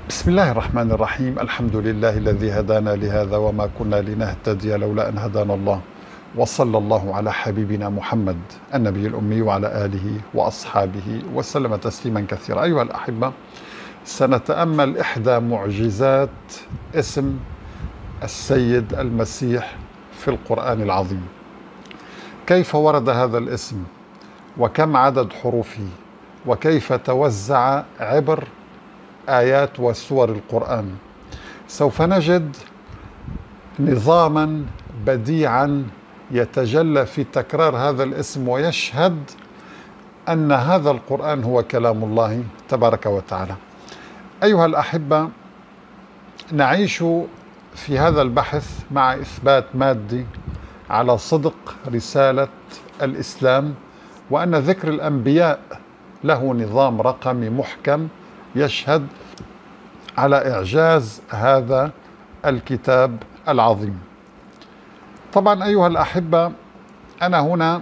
بسم الله الرحمن الرحيم. الحمد لله الذي هدانا لهذا وما كنا لنهتدي لولا أن هدانا الله، وصلى الله على حبيبنا محمد النبي الأمي وعلى آله وأصحابه وسلم تسليما كثيرا. أيها الأحبة، سنتأمل إحدى معجزات اسم السيد المسيح في القرآن العظيم. كيف ورد هذا الاسم؟ وكم عدد حروفه؟ وكيف توزع عبر آيات وسور القرآن؟ سوف نجد نظاما بديعا يتجلى في تكرار هذا الاسم ويشهد أن هذا القرآن هو كلام الله تبارك وتعالى. أيها الأحبة، نعيش في هذا البحث مع إثبات مادي على صدق رسالة الإسلام، وأن ذكر الأنبياء له نظام رقمي محكم يشهد على إعجاز هذا الكتاب العظيم. طبعا أيها الأحبة، أنا هنا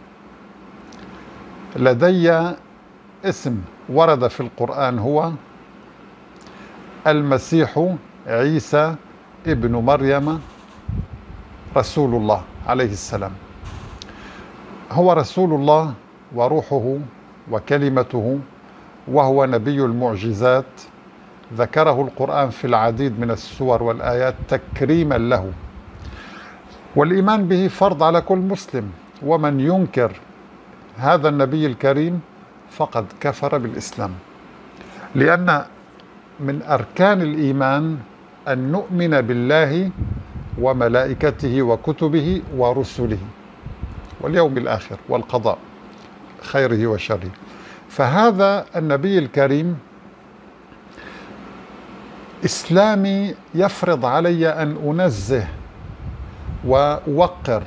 لدي اسم ورد في القرآن هو المسيح عيسى ابن مريم رسول الله عليه السلام. هو رسول الله وروحه وكلمته، وهو نبي المعجزات. ذكره القرآن في العديد من السور والآيات تكريما له، والإيمان به فرض على كل مسلم، ومن ينكر هذا النبي الكريم فقد كفر بالإسلام، لأن من أركان الإيمان أن نؤمن بالله وملائكته وكتبه ورسله واليوم الآخر والقضاء خيره وشره. فهذا النبي الكريم إسلامي يفرض علي أن أنزه وأوقر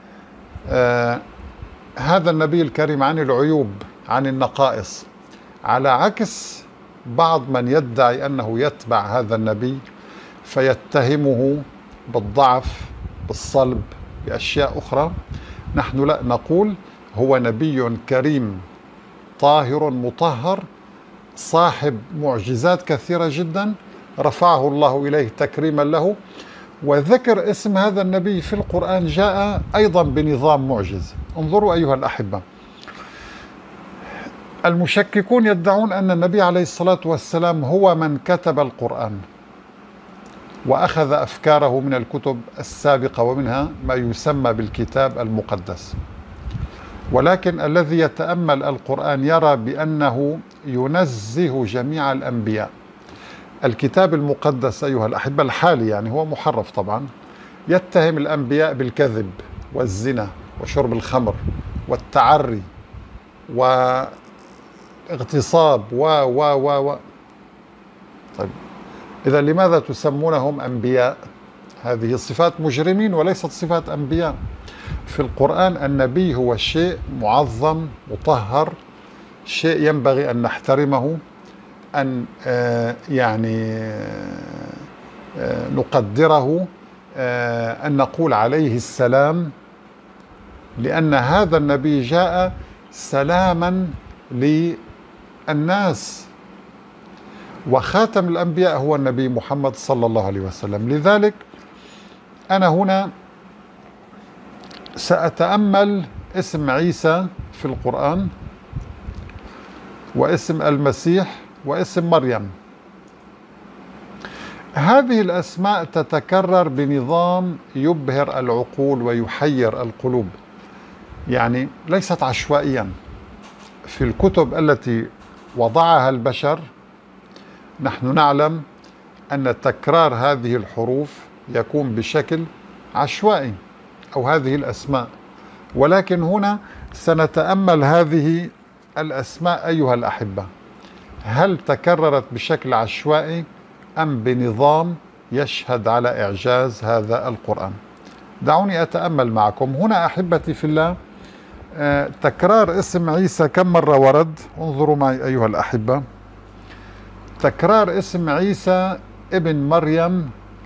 هذا النبي الكريم عن العيوب، عن النقائص، على عكس بعض من يدعي أنه يتبع هذا النبي فيتهمه بالضعف، بالصلب، بأشياء أخرى. نحن لا، نقول هو نبي كريم طاهر مطهر صاحب معجزات كثيرة جدا رفعه الله إليه تكريما له. وذكر اسم هذا النبي في القرآن جاء أيضا بنظام معجز. انظروا أيها الأحبة، المشككون يدعون أن النبي عليه الصلاة والسلام هو من كتب القرآن وأخذ أفكاره من الكتب السابقة، ومنها ما يسمى بالكتاب المقدس. ولكن الذي يتأمل القرآن يرى بأنه ينزه جميع الأنبياء. الكتاب المقدس أيها الأحبة الحالي يعني هو محرف طبعا، يتهم الأنبياء بالكذب والزنا وشرب الخمر والتعري واغتصاب و طيب، إذا لماذا تسمونهم أنبياء؟ هذه صفات مجرمين وليست صفات أنبياء. في القرآن النبي هو شيء معظم مطهر، شيء ينبغي أن نحترمه، أن نقدره، أن نقول عليه السلام، لأن هذا النبي جاء سلاما للناس، وخاتم الأنبياء هو النبي محمد صلى الله عليه وسلم. لذلك أنا هنا سأتأمل اسم عيسى في القرآن، واسم المسيح، واسم مريم. هذه الأسماء تتكرر بنظام يبهر العقول ويحير القلوب، يعني ليست عشوائيا. في الكتب التي وضعها البشر نحن نعلم أن تكرار هذه الحروف يكون بشكل عشوائي، أو هذه الأسماء. ولكن هنا سنتأمل هذه الأسماء أيها الأحبة، هل تكررت بشكل عشوائي أم بنظام يشهد على إعجاز هذا القرآن؟ دعوني أتأمل معكم. هنا أحبتي في الله، تكرار اسم عيسى كم مرة ورد؟ انظروا معي أيها الأحبة. تكرار اسم عيسى ابن مريم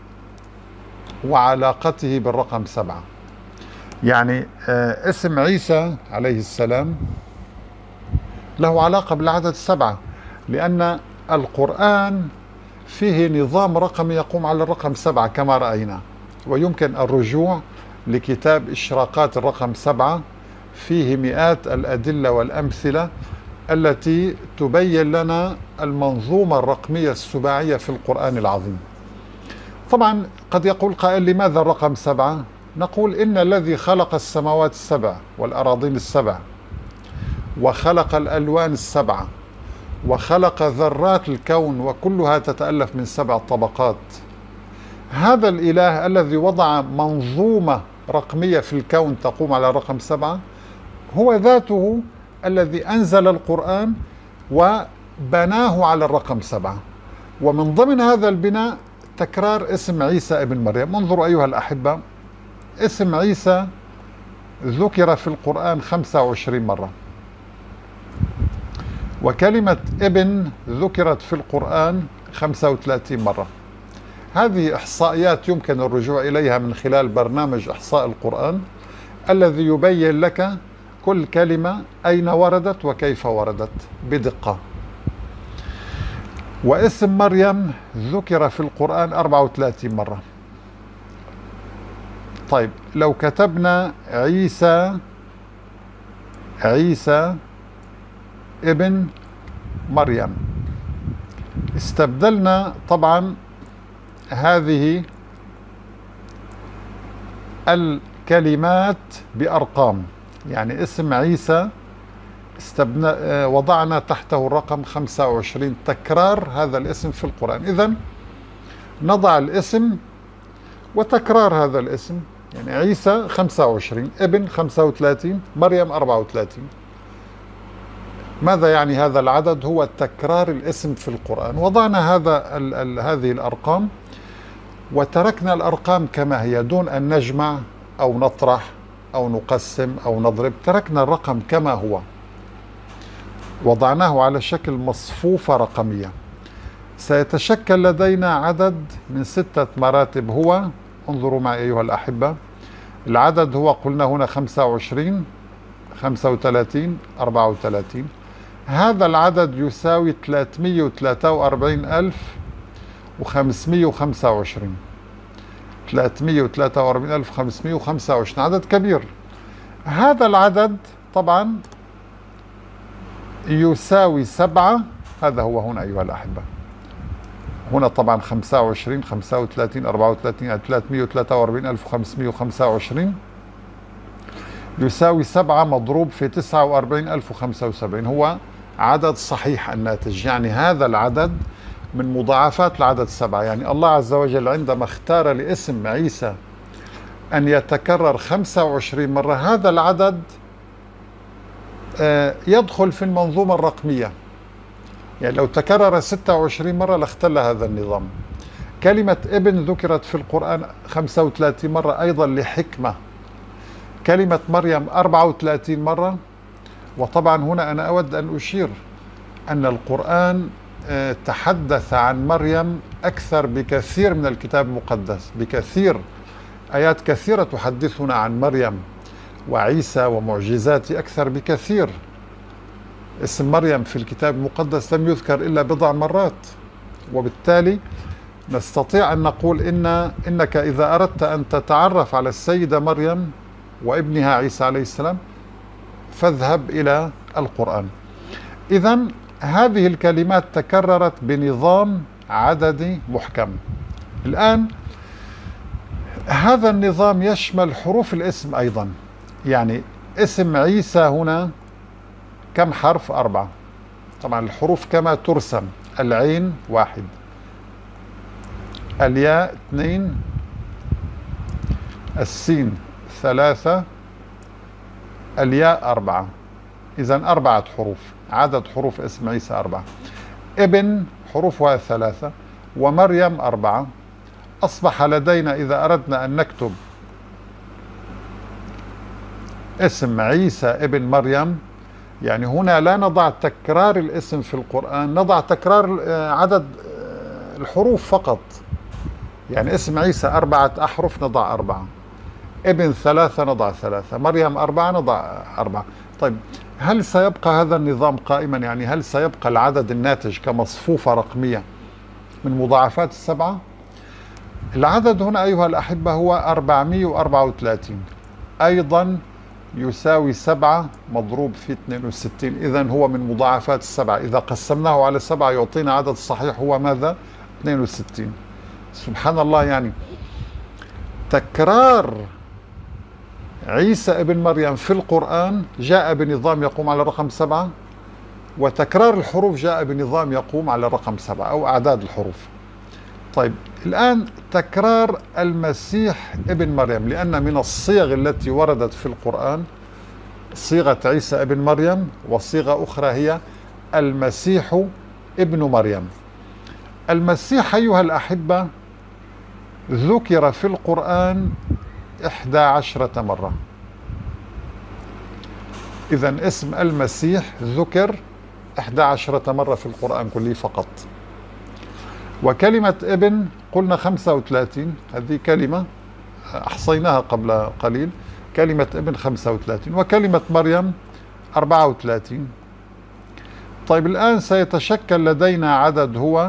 وعلاقته بالرقم 7، يعني اسم عيسى عليه السلام له علاقة بالعدد 7، لأن القرآن فيه نظام رقمي يقوم على الرقم 7 كما رأينا. ويمكن الرجوع لكتاب إشراقات الرقم 7، فيه مئات الأدلة والأمثلة التي تبين لنا المنظومة الرقمية السباعية في القرآن العظيم. طبعا قد يقول قائل: لماذا الرقم 7؟ نقول: إن الذي خلق السماوات السبع والأراضين السبع، وخلق الألوان السبعة، وخلق ذرات الكون وكلها تتألف من 7 طبقات، هذا الإله الذي وضع منظومة رقمية في الكون تقوم على رقم 7، هو ذاته الذي أنزل القرآن وبناه على الرقم 7. ومن ضمن هذا البناء تكرار اسم عيسى ابن مريم. انظروا أيها الأحبة، اسم عيسى ذكر في القرآن 25 مرة، وكلمة ابن ذكرت في القرآن 35 مرة. هذه إحصائيات يمكن الرجوع إليها من خلال برنامج إحصاء القرآن الذي يبين لك كل كلمة أين وردت وكيف وردت بدقة. واسم مريم ذكر في القرآن 34 مرة. طيب، لو كتبنا عيسى ابن مريم، استبدلنا طبعا هذه الكلمات بأرقام، يعني اسم عيسى وضعنا تحته الرقم 25 تكرار هذا الاسم في القرآن. إذن نضع الاسم وتكرار هذا الاسم، يعني عيسى 25، ابن 35، مريم 34. ماذا يعني هذا العدد؟ هو تكرار الاسم في القرآن. وضعنا هذه الأرقام وتركنا الأرقام كما هي دون أن نجمع أو نطرح أو نقسم أو نضرب، تركنا الرقم كما هو، وضعناه على شكل مصفوفة رقمية. سيتشكل لدينا عدد من 6 مراتب. هو، انظروا معي أيها الأحبة، العدد هو قلنا هنا 25، 35، 34. هذا العدد يساوي 343,525. 343,525 عدد كبير. هذا العدد طبعا يساوي 7. هذا هو هنا أيها الأحبة، هنا طبعا 25، 35، 34، يعني 343,525 يساوي 7 مضروب في 49,075. هو عدد صحيح الناتج، يعني هذا العدد من مضاعفات العدد 7. يعني الله عز وجل عندما اختار لاسم عيسى أن يتكرر 25 مرة، هذا العدد يدخل في المنظومة الرقمية. يعني لو تكرر 26 مرة لاختل هذا النظام. كلمة ابن ذكرت في القرآن 35 مرة أيضا لحكمة. كلمة مريم 34 مرة. وطبعا هنا أنا أود أن أشير أن القرآن تحدث عن مريم أكثر بكثير من الكتاب المقدس، بكثير. آيات كثيرة تحدثنا عن مريم وعيسى ومعجزاته أكثر بكثير. اسم مريم في الكتاب المقدس لم يذكر إلا بضع مرات، وبالتالي نستطيع أن نقول إنك إذا أردت أن تتعرف على السيدة مريم وابنها عيسى عليه السلام فاذهب إلى القرآن. إذن هذه الكلمات تكررت بنظام عددي محكم. الآن هذا النظام يشمل حروف الاسم أيضا. يعني اسم عيسى هنا كم حرف؟ 4. طبعا الحروف كما ترسم: العين 1، الياء 2، السين 3، الياء 4. إذن 4 حروف. عدد حروف اسم عيسى 4. ابن حروفها 3، ومريم 4. أصبح لدينا إذا أردنا أن نكتب اسم عيسى ابن مريم، يعني هنا لا نضع تكرار الاسم في القرآن، نضع تكرار عدد الحروف فقط. يعني اسم عيسى 4 أحرف نضع 4، ابن 3 نضع 3، مريم 4 نضع 4. طيب، هل سيبقى هذا النظام قائما؟ يعني هل سيبقى العدد الناتج كمصفوفة رقمية من مضاعفات السبعة. العدد هنا أيها الأحبة هو 434، أيضا يساوي 7 مضروب في 62، إذن هو من مضاعفات السبعة. إذا قسمناه على 7 يعطينا عدد صحيح هو ماذا؟ 62. سبحان الله، يعني تكرار عيسى ابن مريم في القرآن جاء بنظام يقوم على رقم 7، وتكرار الحروف جاء بنظام يقوم على رقم 7 أو أعداد الحروف. طيب الآن تكرار المسيح ابن مريم، لأن من الصيغ التي وردت في القرآن صيغة عيسى ابن مريم، وصيغة أخرى هي المسيح ابن مريم. المسيح أيها الأحبة ذكر في القرآن 11 مرة، إذن اسم المسيح ذكر 11 مرة في القرآن كله فقط. وكلمة ابن قلنا 35، هذه كلمة أحصيناها قبل قليل، كلمة ابن 35، وكلمة مريم 34. طيب الآن سيتشكل لدينا عدد هو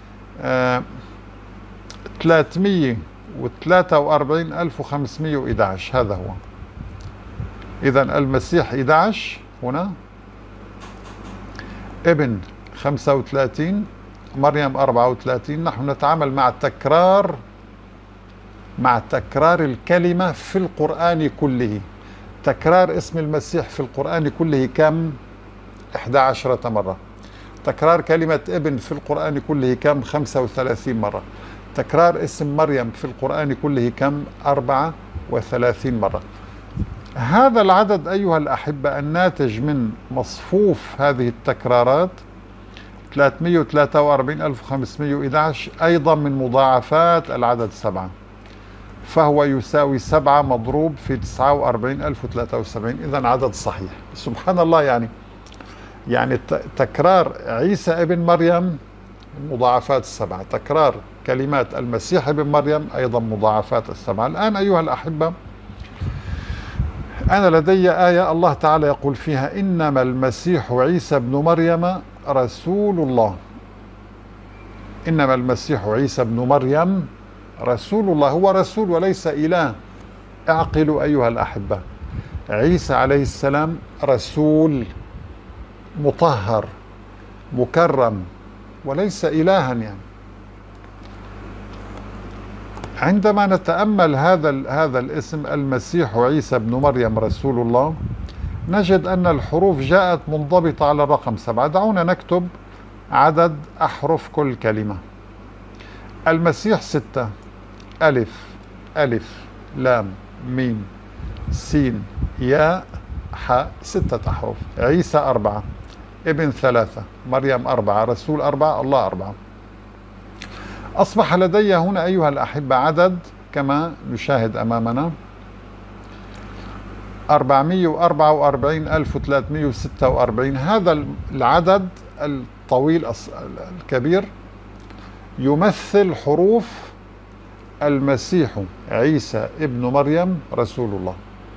343,511، هذا هو. إذن المسيح 11 هنا، ابن 35، مريم 34. نحن نتعامل مع تكرار الكلمة في القرآن كله. تكرار اسم المسيح في القرآن كله كم؟ 11 مرة. تكرار كلمة ابن في القرآن كله كم؟ 35 مرة. تكرار اسم مريم في القرآن كله كم؟ 34 مرة. هذا العدد أيها الأحبة الناتج من مصفوف هذه التكرارات 343,511 أيضا من مضاعفات العدد 7، فهو يساوي 7 مضروب في 49,073، إذن عدد صحيح. سبحان الله، يعني تكرار عيسى ابن مريم من مضاعفات السبعة، تكرار كلمات المسيح ابن مريم أيضا مضاعفات السبعة. الآن أيها الأحبة أنا لدي آية الله تعالى يقول فيها: إنما المسيح عيسى ابن مريم رسول الله. إنما المسيح عيسى ابن مريم رسول الله، هو رسول وليس إله. اعقلوا أيها الأحبة، عيسى عليه السلام رسول مطهر مكرم وليس إلها. يعني عندما نتأمل هذا الاسم المسيح عيسى ابن مريم رسول الله، نجد أن الحروف جاءت منضبطة على الرقم 7. دعونا نكتب عدد أحرف كل كلمة. المسيح 6، ألف ألف لام ميم سين ياء حاء، 6 أحرف. عيسى 4، ابن 3، مريم 4، رسول 4، الله 4. أصبح لدي هنا أيها الأحبة عدد كما نشاهد أمامنا 444,346. هذا العدد الطويل الكبير يمثل حروف المسيح عيسى ابن مريم رسول الله.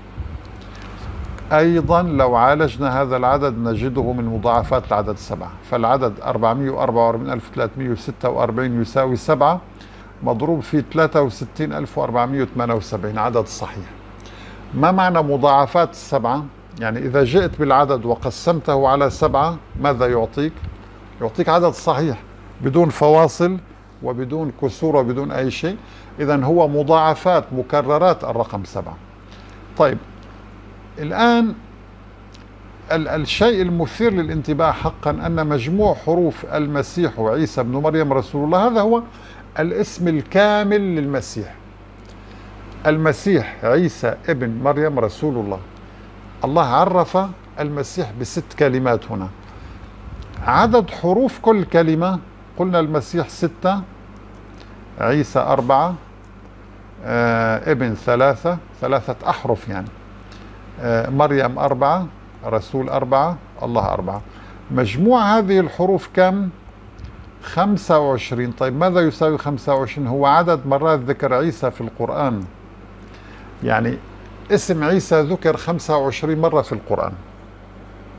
أيضا لو عالجنا هذا العدد نجده من مضاعفات العدد 7، فالعدد 444,346 يساوي 7 مضروب في 63,478، عدد صحيح. ما معنى مضاعفات السبعة؟ يعني إذا جئت بالعدد وقسمته على 7 ماذا يعطيك؟ يعطيك عدد صحيح بدون فواصل وبدون كسور وبدون أي شيء. إذن هو مضاعفات مكررات الرقم 7. طيب الآن الشيء المثير للانتباه حقا أن مجموع حروف المسيح وعيسى ابن مريم رسول الله هذا هو الاسم الكامل للمسيح. المسيح عيسى ابن مريم رسول الله. الله عرف المسيح ب6 كلمات هنا. عدد حروف كل كلمة قلنا المسيح 6، عيسى 4، ابن 3 أحرف يعني، مريم 4، رسول 4، الله 4. مجموع هذه الحروف كم؟ 25. طيب ماذا يساوي 25؟ هو عدد مرات ذكر عيسى في القرآن. يعني اسم عيسى ذكر 25 مرة في القرآن،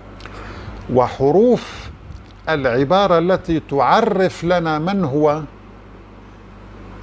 وحروف العبارة التي تعرف لنا من هو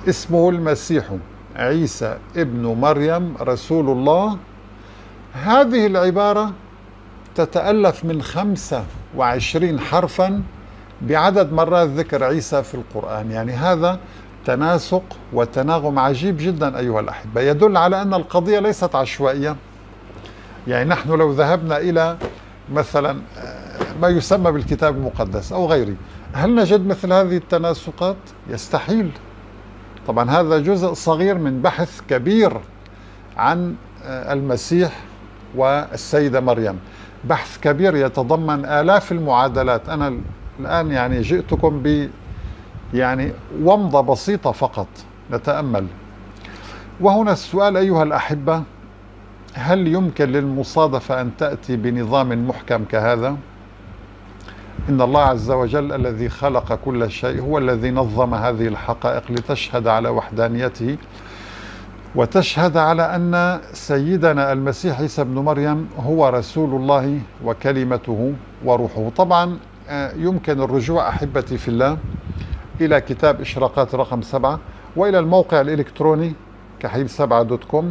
اسمه المسيح عيسى ابن مريم رسول الله. هذه العبارة تتألف من 25 حرفا بعدد مرات ذكر عيسى في القرآن. يعني هذا تناسق وتناغم عجيب جدا أيها الأحبة، يدل على أن القضية ليست عشوائية. يعني نحن لو ذهبنا إلى مثلا ما يسمى بالكتاب المقدس أو غيره، هل نجد مثل هذه التناسقات؟ يستحيل. طبعا هذا جزء صغير من بحث كبير عن المسيح والسيدة مريم، بحث كبير يتضمن آلاف المعادلات. أنا الآن يعني جئتكم ب يعني ومضة بسيطة فقط نتأمل. وهنا السؤال أيها الأحبة، هل يمكن للمصادفة أن تأتي بنظام محكم كهذا؟ إن الله عز وجل الذي خلق كل شيء هو الذي نظم هذه الحقائق لتشهد على وحدانيته، وتشهد على أن سيدنا المسيح عيسى ابن مريم هو رسول الله وكلمته وروحه. طبعا يمكن الرجوع أحبتي في الله إلى كتاب إشراقات رقم 7، وإلى الموقع الإلكتروني كحيل7.com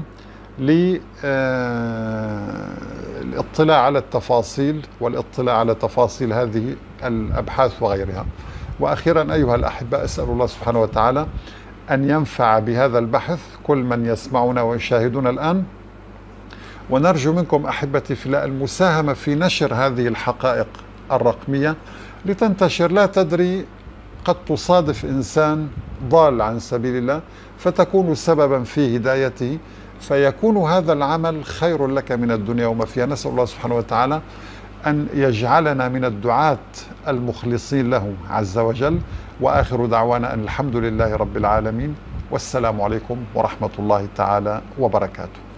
للاطلاع على التفاصيل والاطلاع على تفاصيل هذه الأبحاث وغيرها. وأخيرا أيها الأحبة، أسأل الله سبحانه وتعالى أن ينفع بهذا البحث كل من يسمعنا ويشاهدنا الآن، ونرجو منكم أحبتي في الله المساهمة في نشر هذه الحقائق الرقمية لتنتشر. لا تدري، قد تصادف إنسان ضال عن سبيل الله فتكون سببا في هدايته، فيكون هذا العمل خير لك من الدنيا وما فيها. نسأل الله سبحانه وتعالى أن يجعلنا من الدعاة المخلصين له عز وجل. وآخر دعوانا أن الحمد لله رب العالمين، والسلام عليكم ورحمة الله تعالى وبركاته.